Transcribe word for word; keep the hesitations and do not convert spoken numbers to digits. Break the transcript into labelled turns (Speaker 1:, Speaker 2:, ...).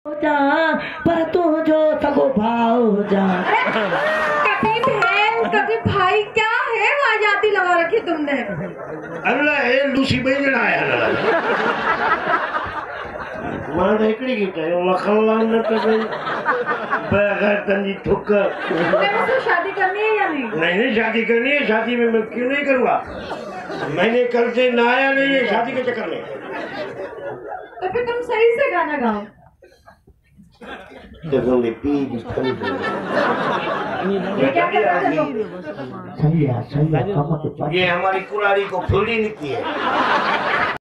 Speaker 1: जा पर तू जो सगो भाव जा।
Speaker 2: कभी बहन कभी भाई क्या है वाजाती लगा रखी तुमने।
Speaker 3: अल्लाह है लूसी बहन आया मां एकड़ी की कयो लखनलाल न तो भाई बगैर तंजी ठुक।
Speaker 2: मुझे शादी करनी है या नहीं?
Speaker 3: नहीं नहीं शादी करनी है। शादी में मैं क्यों नहीं करूँगा। मैंने कल से नहाया नहीं है शादी के चक्कर में।
Speaker 2: तो फिर तुम सही से गाना गाओ। ये क्या कर रहे हो?
Speaker 1: सही है सही है।
Speaker 3: ये हमारी कुरारी को फूली निकली है।